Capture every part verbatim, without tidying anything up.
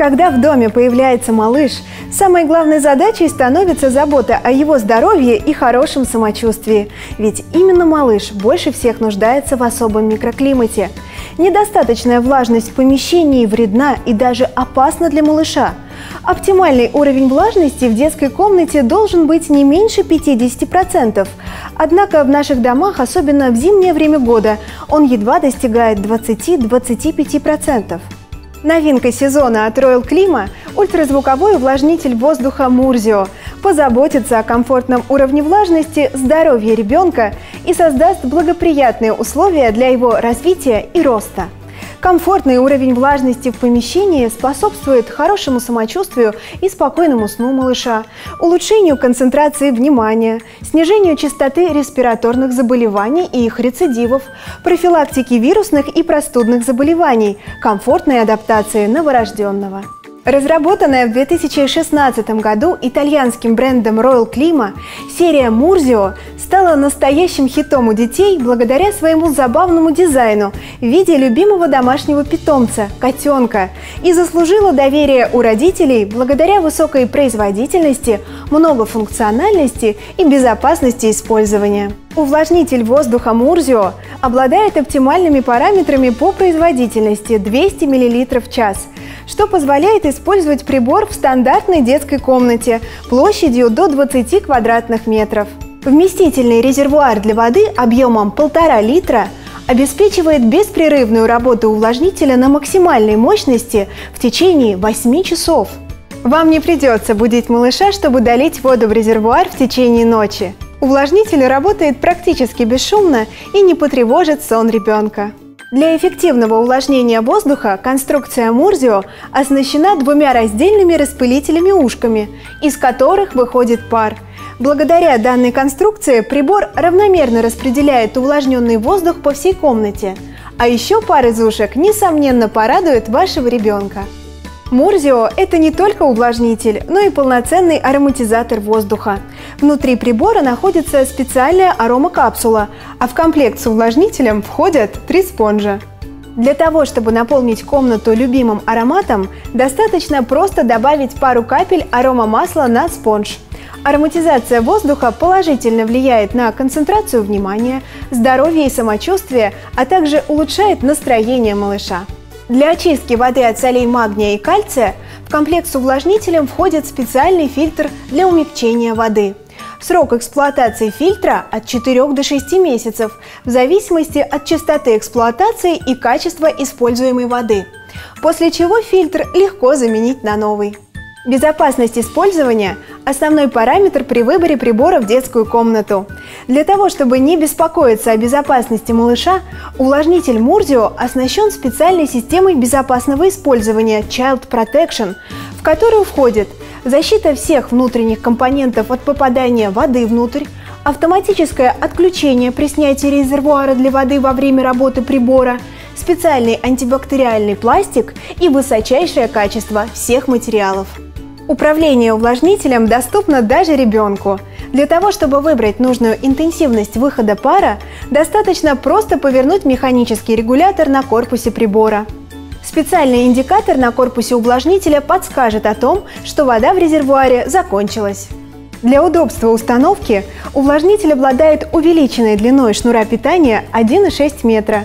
Когда в доме появляется малыш, самой главной задачей становится забота о его здоровье и хорошем самочувствии. Ведь именно малыш больше всех нуждается в особом микроклимате. Недостаточная влажность в помещении вредна и даже опасна для малыша. Оптимальный уровень влажности в детской комнате должен быть не меньше пятидесяти процентов. Однако в наших домах, особенно в зимнее время года, он едва достигает двадцати-двадцати пяти процентов. Новинка сезона от Royal Klima – ультразвуковой увлажнитель воздуха Murzyo позаботится о комфортном уровне влажности, здоровья ребенка и создаст благоприятные условия для его развития и роста. Комфортный уровень влажности в помещении способствует хорошему самочувствию и спокойному сну малыша, улучшению концентрации внимания, снижению частоты респираторных заболеваний и их рецидивов, профилактике вирусных и простудных заболеваний, комфортной адаптации новорожденного. Разработанная в две тысячи шестнадцатом году итальянским брендом Royal Klima, серия Murzyo стала настоящим хитом у детей благодаря своему забавному дизайну в виде любимого домашнего питомца – котенка, и заслужила доверие у родителей благодаря высокой производительности, многофункциональности и безопасности использования. Увлажнитель воздуха Murzyo обладает оптимальными параметрами по производительности – двести миллилитров в час, что позволяет использовать прибор в стандартной детской комнате площадью до двадцати квадратных метров. Вместительный резервуар для воды объемом полтора литра обеспечивает беспрерывную работу увлажнителя на максимальной мощности в течение восьми часов. Вам не придется будить малыша, чтобы долить воду в резервуар в течение ночи. Увлажнитель работает практически бесшумно и не потревожит сон ребенка. Для эффективного увлажнения воздуха конструкция Murzyo оснащена двумя раздельными распылителями-ушками, из которых выходит пар. Благодаря данной конструкции прибор равномерно распределяет увлажненный воздух по всей комнате. А еще пар из ушек, несомненно, порадует вашего ребенка. Murzyo – это не только увлажнитель, но и полноценный ароматизатор воздуха. Внутри прибора находится специальная аромакапсула, а в комплект с увлажнителем входят три спонжа. Для того, чтобы наполнить комнату любимым ароматом, достаточно просто добавить пару капель аромамасла на спонж. Ароматизация воздуха положительно влияет на концентрацию внимания, здоровье и самочувствие, а также улучшает настроение малыша. Для очистки воды от солей магния и кальция в комплект с увлажнителем входит специальный фильтр для умягчения воды. Срок эксплуатации фильтра от четырёх до шести месяцев в зависимости от частоты эксплуатации и качества используемой воды, после чего фильтр легко заменить на новый. Безопасность использования – основной параметр при выборе прибора в детскую комнату. Для того, чтобы не беспокоиться о безопасности малыша, увлажнитель Murzyo оснащен специальной системой безопасного использования Child Protection, в которую входит защита всех внутренних компонентов от попадания воды внутрь, автоматическое отключение при снятии резервуара для воды во время работы прибора, специальный антибактериальный пластик и высочайшее качество всех материалов. Управление увлажнителем доступно даже ребенку. Для того, чтобы выбрать нужную интенсивность выхода пара, достаточно просто повернуть механический регулятор на корпусе прибора. Специальный индикатор на корпусе увлажнителя подскажет о том, что вода в резервуаре закончилась. Для удобства установки увлажнитель обладает увеличенной длиной шнура питания один и шесть метра.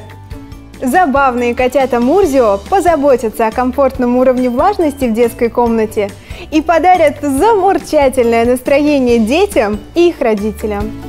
Забавные котята Murzyo позаботятся о комфортном уровне влажности в детской комнате и подарят замечательное настроение детям и их родителям.